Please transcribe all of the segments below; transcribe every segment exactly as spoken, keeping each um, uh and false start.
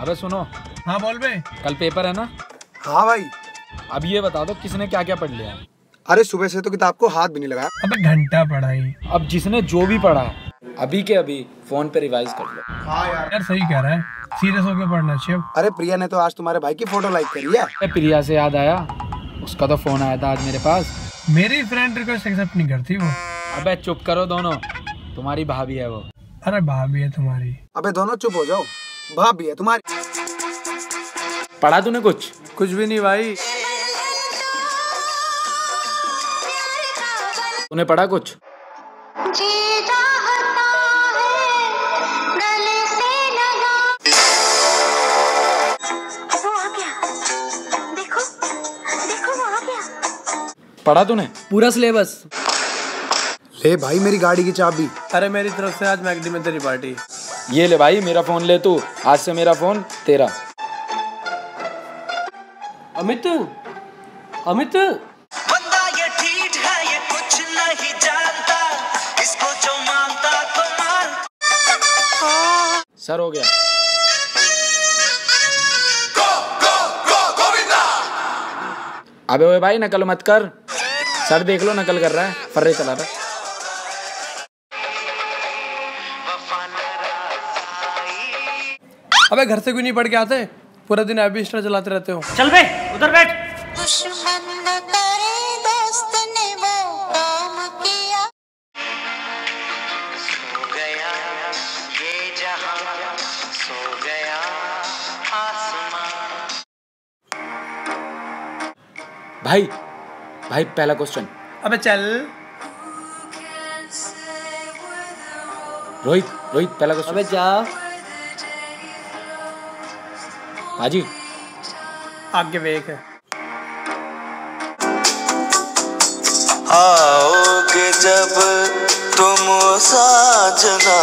अबे सुनो। हाँ बोल बे। कल पेपर है ना? हाँ भाई। अब ये बता दो किसने क्या क्या पढ़ लिया? अरे सुबह से तो किताब को हाथ भी नहीं लगाया। अबे घंटा पढ़ाई। अब जिसने जो भी पढ़ा है अभी के अभी फोन पे रिवाइज कर लो। हाँ यार यार सही कह रहा है, सीरियस होकर पढ़ना चाहिए। अरे प्रिया ने तो आज तुम्हारे भाई की फोटो लाइक करी है। प्रिया से याद आया, उसका तो फोन आया था आज मेरे पास। मेरी फ्रेंड रिक्वेस्ट एक्सेप्ट नहीं करती वो। अबे चुप करो दोनों, तुम्हारी भाभी है वो। अरे भाभी है तुम्हारी। अबे दोनों चुप हो जाओ, भाभी है तुम्हारी। पढ़ा तूने कुछ? कुछ भी नहीं भाई। तूने पढ़ा कुछ? पढ़ा तूने पूरा सिलेबस? ले भाई मेरी गाड़ी की चाबी। अरे मेरी तरफ से आज मैगडी में तेरी पार्टी। ये ले भाई मेरा फोन ले तू, आज से मेरा फोन तेरा। अमित अमित बंदा ये ठीक है, ये कुछ नहीं जानता, इसको जो मानता तो मान। सर हो गया। गो गो गो गोविंदा। अबे ओए भाई नकल मत कर, सर देख लो नकल कर रहा है, फर्रे चला रहा है। अबे घर से क्यों नहीं पढ़ के आते? पूरा दिन एबी स्टार चलाते रहते हो। चल बे उधर बैठ। दुश्मन न करे दोस्त ने वो काम किया। सो गया ये जहां, सो गया आसमां। भाई भाई पहला क्वेश्चन। अबे चल। रोहित रोहित पहला क्वेश्चन। अबे जा। हाजी आगे देख। आओगे जब तुम साजना,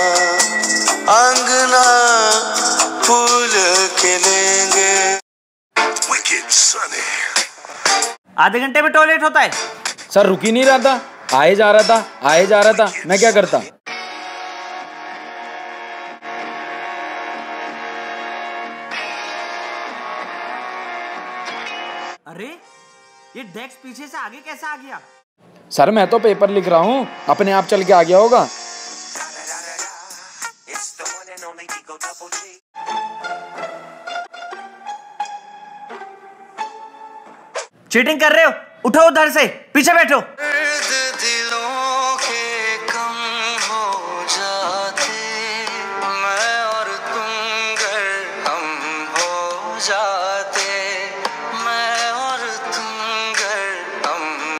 अंगना फूल खिलेंगे। आधे घंटे में टॉयलेट होता है? सर रुक ही नहीं रहा था, आए जा रहा था आए जा रहा था, मैं क्या करता? अरे ये डेस्क पीछे से आगे कैसे आ गया? सर मैं तो पेपर लिख रहा हूँ, अपने आप चल के आ गया होगा। चीटिंग कर रहे हो? उठो उधर से, पीछे बैठो। दिलों के कम हो जाते, मैं और तुम गर हम हो जाते।